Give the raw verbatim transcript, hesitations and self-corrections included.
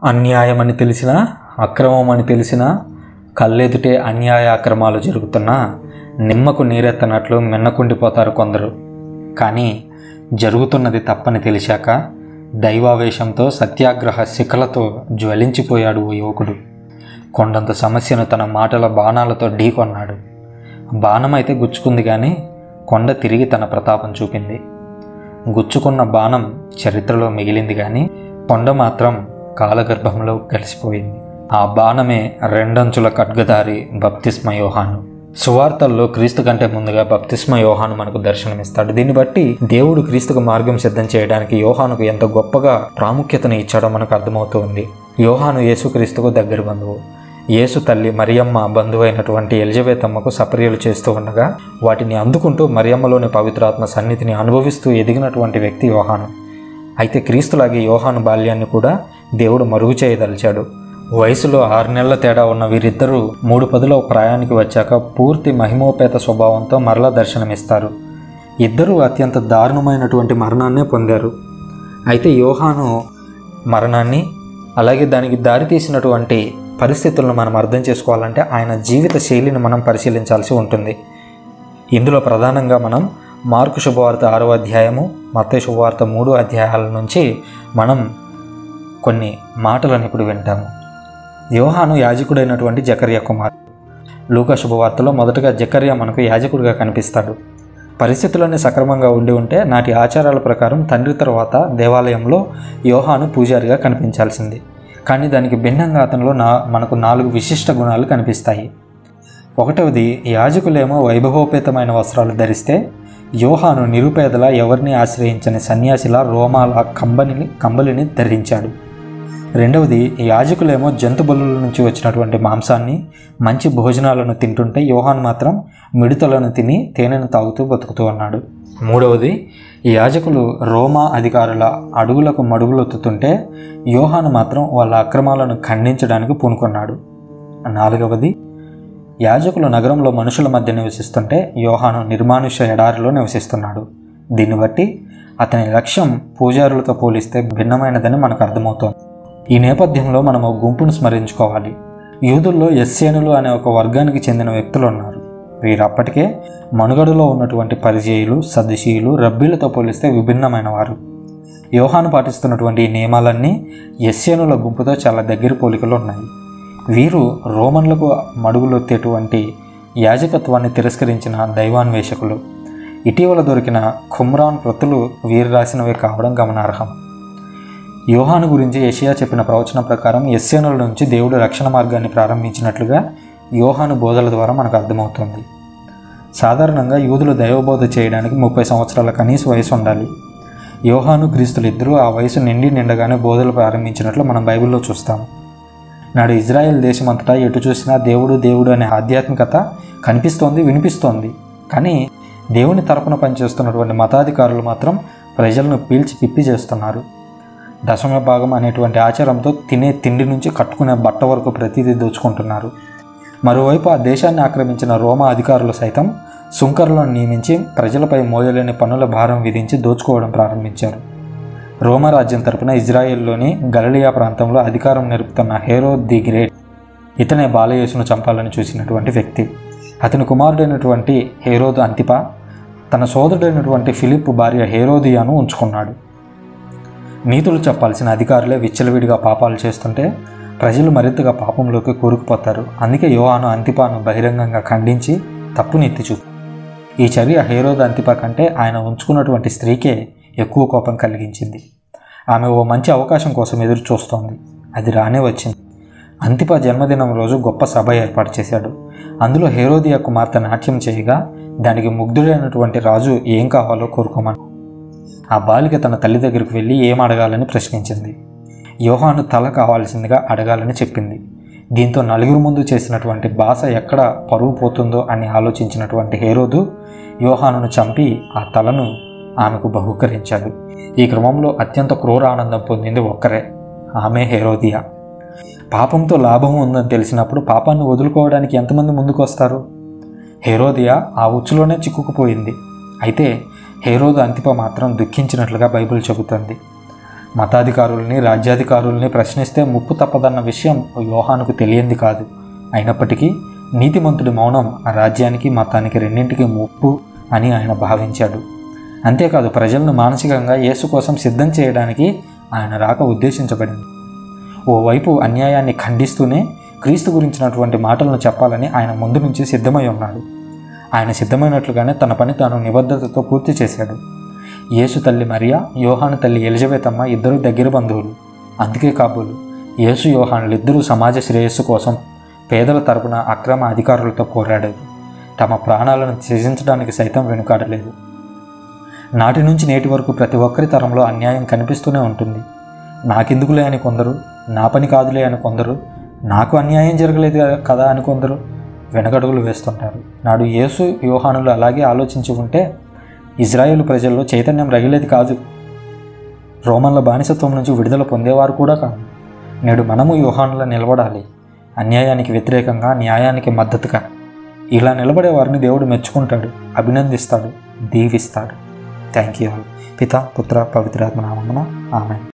అన్యాయమని తెలిసినా, అక్రమమని తెలిసినా, కళ్ళెదుటే అన్యాయ అక్రమాలు జరుగుతున్నా నిమ్మకు నీరెత్తనట్లు మిన్నకుండిపోతారు కొందరు. కానీ జరుగుతున్నది తప్పని తెలిసాక దైవావేశంతో సత్యాగ్రహ శిఖలతో జ్వలించిపోయాడు ఓ యువకుడు. కొండంత సమస్యను తన మాటల బాణాలతో ఢీకొన్నాడు. బాణమైతే గుచ్చుకుంది కానీ కొండ తిరిగి తన ప్రతాపం చూపింది. గుచ్చుకున్న బాణం చరిత్రలో మిగిలింది కానీ కొండ మాత్రం కాలగర్భంలో కలిసిపోయింది. ఆ బాణమే రెండంచుల ఖడ్గధారి బప్తిస్మ యోహాను. సువార్తల్లో క్రీస్తు కంటే ముందుగా బప్తిస్మ యోహాను మనకు దర్శనమిస్తాడు. దీన్ని బట్టి దేవుడు క్రీస్తుకు మార్గం సిద్ధం చేయడానికి యోహానుకు ఎంత గొప్పగా ప్రాముఖ్యతను ఇచ్చాడో మనకు అర్థమవుతుంది. యోహాను యేసుక్రీస్తుకు దగ్గర బంధువు. యేసు తల్లి మరియమ్మ బంధువైనటువంటి ఎలిజబెత్ అమ్మకు సపర్యలు చేస్తూ ఉండగా వాటిని అందుకుంటూ మరియమ్మలోని పవిత్రాత్మ సన్నిధిని అనుభవిస్తూ ఎదిగినటువంటి వ్యక్తి యోహాను. అయితే క్రీస్తులాగే యోహాను బాల్యాన్ని కూడా దేవుడు మరుగు చేయదలిచాడు. వయసులో ఆరు నెలల తేడా ఉన్న వీరిద్దరూ మూడు పదుల ప్రాయానికి వచ్చాక పూర్తి మహిమోపేత స్వభావంతో మరలా దర్శనమిస్తారు. ఇద్దరూ అత్యంత దారుణమైనటువంటి మరణాన్నే పొందారు. అయితే యోహాను మరణాన్ని అలాగే దానికి దారితీసినటువంటి పరిస్థితులను మనం అర్థం చేసుకోవాలంటే ఆయన జీవిత శైలిని మనం పరిశీలించాల్సి ఉంటుంది. ఇందులో ప్రధానంగా మనం మార్కు శుభవార్త ఆరో అధ్యాయము, మత్తయి శుభవార్త మూడో అధ్యాయాల నుంచి మనం కొన్ని మాటలను ఇప్పుడు వింటాము. యోహాను యాజకుడైనటువంటి జకర్యా కుమారుడు. లూకా శుభవార్తలో మొదటగా జకర్యా మనకు యాజకుడిగా కనిపిస్తాడు. పరిస్థితులన్నీ సక్రమంగా ఉండి ఉంటే నాటి ఆచారాల ప్రకారం తండ్రి తర్వాత దేవాలయంలో యోహాను పూజారిగా కనిపించాల్సింది. కానీ దానికి భిన్నంగా అతనిలో నా మనకు నాలుగు విశిష్ట గుణాలు కనిపిస్తాయి. ఒకటవది, యాజకులేమో వైభవోపేతమైన వస్త్రాలు ధరిస్తే యోహాను నిరుపేదల ఎవరిని ఆశ్రయించని సన్యాసిలా రోమాల కంబలిని కంబలిని ధరించాడు. రెండవది, యాజకులేమో జంతు బలుల నుంచి వచ్చినటువంటి మాంసాన్ని మంచి భోజనాలను తింటుంటే యోహాను మాత్రం మిడతలను తిని తేనెను తాగుతూ బతుకుతూ ఉన్నాడు. మూడవది, యాజకులు రోమా అధికారుల అడుగులకు మడుగులొత్తుతుంటే యోహాను మాత్రం వాళ్ళ అక్రమాలను ఖండించడానికి పూనుకున్నాడు. నాలుగవది, యాజకులు నగరంలో మనుషుల మధ్య నివసిస్తుంటే యోహాను నిర్మానుష్య ఎడారిలో నివసిస్తున్నాడు. దీన్ని బట్టి అతని లక్ష్యం పూజారులతో పోలిస్తే భిన్నమైనదని మనకు అర్థమవుతోంది. ఈ నేపథ్యంలో మనం ఒక గుంపును స్మరించుకోవాలి. యూదుల్లో ఎస్సేనులు అనే ఒక వర్గానికి చెందిన వ్యక్తులు ఉన్నారు. వీరు అప్పటికే మనుగడలో ఉన్నటువంటి పరిచయులు, సద్దుషీయులు, రబ్బీలతో పోలిస్తే విభిన్నమైన వారు. యోహాను పాటిస్తున్నటువంటి ఈ నియమాలన్నీ ఎస్సేనుల గుంపుతో చాలా దగ్గర పోలికలు ఉన్నాయి. వీరు రోమన్లకు మడుగులొత్తేటువంటి యాజకత్వాన్ని తిరస్కరించిన దైవాన్వేషకులు. ఇటీవల దొరికిన ఖుమ్రాన్ ప్రతులు వీరు రాసినవే కావడం గమనార్హం. యోహాను గురించి యెషయా చెప్పిన ప్రవచనం ప్రకారం ఎస్సేనుల నుంచి దేవుడు రక్షణ మార్గాన్ని ప్రారంభించినట్లుగా యోహాను బోధల ద్వారా మనకు అర్థమవుతుంది. సాధారణంగా యూదులు దైవబోధ చేయడానికి ముప్పై సంవత్సరాల కనీస వయసు ఉండాలి. యోహాను క్రీస్తులు ఇద్దరూ ఆ వయసు నిండి నిండగానే బోధలు ప్రారంభించినట్లు మనం బైబిల్లో చూస్తాము. నాడు ఇజ్రాయెల్ దేశమంతటా ఎటు చూసినా దేవుడు దేవుడు అనే ఆధ్యాత్మికత కనిపిస్తోంది, వినిపిస్తోంది. కానీ దేవుని తరపున పనిచేస్తున్నటువంటి మతాధికారులు మాత్రం ప్రజలను పీల్చి పిప్పి చేస్తున్నారు. దశమ భాగం అనేటువంటి ఆచారంతో తినే తిండి నుంచి కట్టుకునే బట్ట వరకు ప్రతిదీ దోచుకుంటున్నారు. మరోవైపు ఆ దేశాన్ని ఆక్రమించిన రోమా అధికారులు సైతం సుంకరులను నియమించి ప్రజలపై మోయలేని పన్నుల భారం విధించి దోచుకోవడం ప్రారంభించారు. రోమా రాజ్యం తరపున ఇజ్రాయెల్లోని గలిలయ ప్రాంతంలో అధికారం నెరుపుతున్న హేరోద్ ది గ్రేట్ ఇతనే బాలయేసును చంపాలని చూసినటువంటి వ్యక్తి. అతని కుమారుడైనటువంటి హేరోదు అంతిపా తన సోదరుడైనటువంటి ఫిలిప్ భార్య హేరోదియాను ఉంచుకున్నాడు. నీతులు చెప్పాల్సిన అధికారులే విచ్చలవిడిగా పాపాలు చేస్తుంటే ప్రజలు మరింతగా పాపంలోకి కూరుకుపోతారు. అందుకే యోహాను అంతిపాను బహిరంగంగా ఖండించి తప్పుని ఎత్తి చూపు. ఈ చర్య హేరోదు అంతిపా కంటే ఆయన ఉంచుకున్నటువంటి స్త్రీకే ఎక్కువ కోపం కలిగించింది. ఆమె ఓ మంచి అవకాశం కోసం ఎదురు చూస్తోంది. అది రానే వచ్చింది. అంతిపా జన్మదినం రోజు గొప్ప సభ ఏర్పాటు చేశాడు. అందులో హేరోదియా కుమార్తె నాట్యం చేయగా దానికి ముగ్ధుడైనటువంటి రాజు ఏం కావాలో కోరుకోమని ఆ బాలిక తన తల్లి దగ్గరికి వెళ్ళి ఏం అడగాలని ప్రశ్నించింది. యోహాను తల కావాల్సిందిగా అడగాలని చెప్పింది. దీంతో నలుగురు ముందు చేసినటువంటి భాష ఎక్కడ పరువు పోతుందో అని ఆలోచించినటువంటి హేరోదు యోహానును చంపి ఆ తలను ఆమెకు బహూకరించాడు. ఈ క్రమంలో అత్యంత క్రూర ఆనందం పొందింది ఒక్కరే, ఆమె హేరోదియా. పాపంతో లాభం ఉందని తెలిసినప్పుడు పాపాన్ని వదులుకోవడానికి ఎంతమంది ముందుకు వస్తారు? హేరోదియా ఆ ఉచ్చులోనే చిక్కుకుపోయింది. అయితే హేరోదు అంతిప మాత్రం దుఃఖించినట్లుగా బైబిల్ చెబుతుంది. మతాధికారుల్ని రాజ్యాధికారుల్ని ప్రశ్నిస్తే ముప్పు తప్పదన్న విషయం యోహానుకు తెలియంది కాదు. అయినప్పటికీ నీతిమంతుడి మౌనం ఆ రాజ్యానికి మతానికి రెండింటికి ముప్పు అని ఆయన భావించాడు. అంతేకాదు ప్రజలను మానసికంగా యేసు కోసం సిద్ధం చేయడానికి ఆయన రాక ఉద్దేశించబడింది. ఓవైపు అన్యాయాన్ని ఖండిస్తూనే క్రీస్తు గురించినటువంటి మాటలను చెప్పాలని ఆయన ముందు నుంచి సిద్ధమై ఉన్నాడు. ఆయన సిద్ధమైనట్లుగానే తన పని తాను నిబద్ధతతో పూర్తి చేశాడు. యేసు తల్లి మరియా, యోహాను తల్లి ఎలిజబెత్ అమ్మ ఇద్దరు దగ్గర బంధువులు. అందుకే కాబోలు యేసు యోహానులు ఇద్దరూ సమాజ శ్రేయస్సు కోసం పేదల తరపున అక్రమ అధికారులతో పోరాడారు. తమ ప్రాణాలను త్యజించడానికి సైతం వెనుకాడలేదు. నాటి నుంచి నేటి వరకు ప్రతి ఒక్కరి తరంలో అన్యాయం కనిపిస్తూనే ఉంటుంది. నాకెందుకులే అని కొందరు, నా పని కాదులే అని కొందరు, నాకు అన్యాయం జరగలేదు కదా అని కొందరు వెనకడుగులు వేస్తుంటారు. నాడు యేసు యోహానులు అలాగే ఆలోచించి ఉంటే ఇజ్రాయేలు ప్రజల్లో చైతన్యం రగిలేది కాదు. రోమన్ల బానిసత్వం నుంచి విడుదల పొందేవారు కూడా కాదు. నేడు మనము యోహానులా నిలబడాలి. అన్యాయానికి వ్యతిరేకంగా, న్యాయానికి మద్దతుగా. ఇలా నిలబడే వారిని దేవుడు మెచ్చుకుంటాడు, అభినందిస్తాడు, దీవిస్తాడు. Thank you. పిత, పుత్ర, పవిత్రాత్మ నామమున ఆమేన్.